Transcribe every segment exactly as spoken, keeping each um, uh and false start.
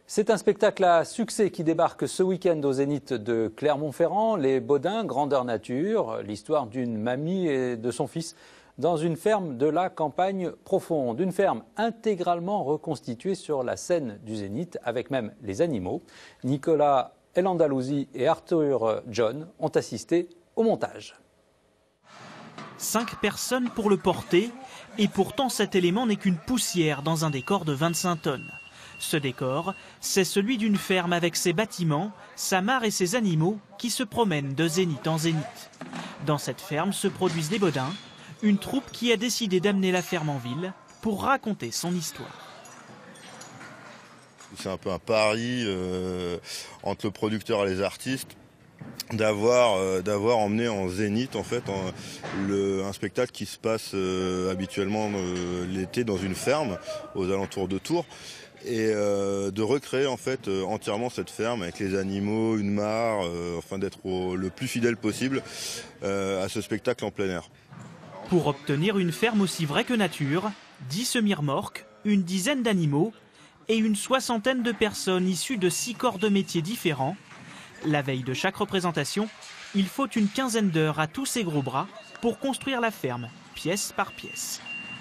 C'est un spectacle à succès qui débarque ce week-end au Zénith de Clermont-Ferrand. Les Baudins, grandeur nature, l'histoire d'une mamie et de son fils dans une ferme de la campagne profonde. Une ferme intégralement reconstituée sur la scène du Zénith, avec même les animaux. Nicolas El-Andalouzi et Arthur John ont assisté au montage. Cinq personnes pour le porter, et pourtant cet élément n'est qu'une poussière dans un décor de vingt-cinq tonnes. Ce décor, c'est celui d'une ferme avec ses bâtiments, sa mare et ses animaux qui se promènent de zénith en zénith. Dans cette ferme se produisent les Baudins, une troupe qui a décidé d'amener la ferme en ville pour raconter son histoire. C'est un peu un pari euh, entre le producteur et les artistes d'avoir euh, d'avoir emmené en zénith en fait en, le, un spectacle qui se passe euh, habituellement euh, l'été dans une ferme aux alentours de Tours. Et euh, de recréer en fait euh, entièrement cette ferme avec les animaux, une mare, euh, enfin d'être le plus fidèle possible euh, à ce spectacle en plein air. Pour obtenir une ferme aussi vraie que nature, dix semi-remorques, une dizaine d'animaux et une soixantaine de personnes issues de six corps de métiers différents. La veille de chaque représentation, il faut une quinzaine d'heures à tous ces gros bras pour construire la ferme, pièce par pièce.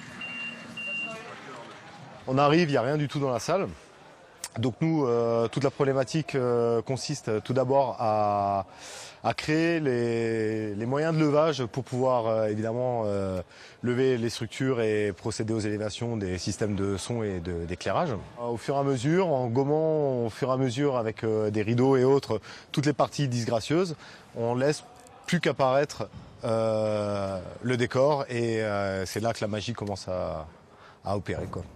On arrive, il n'y a rien du tout dans la salle. Donc nous, euh, toute la problématique euh, consiste tout d'abord à, à créer les, les moyens de levage pour pouvoir euh, évidemment euh, lever les structures et procéder aux élévations des systèmes de son et d'éclairage. Au fur et à mesure, en gommant au fur et à mesure avec euh, des rideaux et autres, toutes les parties disgracieuses, on laisse plus qu'apparaître euh, le décor et euh, c'est là que la magie commence à, à opérer, quoi.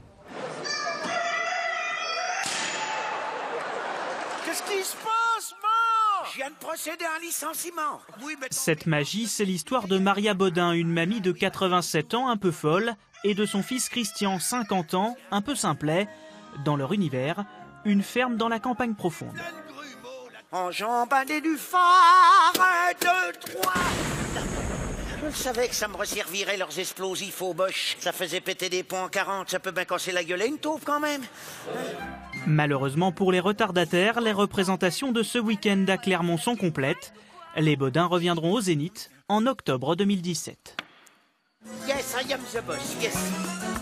Qu'est-ce qui se passe, maman? Je viens de procéder à un licenciement. Oui, mais... Cette magie, c'est l'histoire de Maria Baudin, une mamie de quatre-vingt-sept ans, un peu folle, et de son fils Christian, cinquante ans, un peu simplet. Dans leur univers, une ferme dans la campagne profonde. Enjambadé du phare, un, deux, trois. Je savais que ça me resservirait leurs explosifs aux boches. Ça faisait péter des ponts en quarante, ça peut bien casser la gueule à une taupe quand même. Malheureusement pour les retardataires, les représentations de ce week-end à Clermont sont complètes. Les Baudins reviendront au Zénith en octobre deux mille dix-sept. Yes, I am the boss, yes.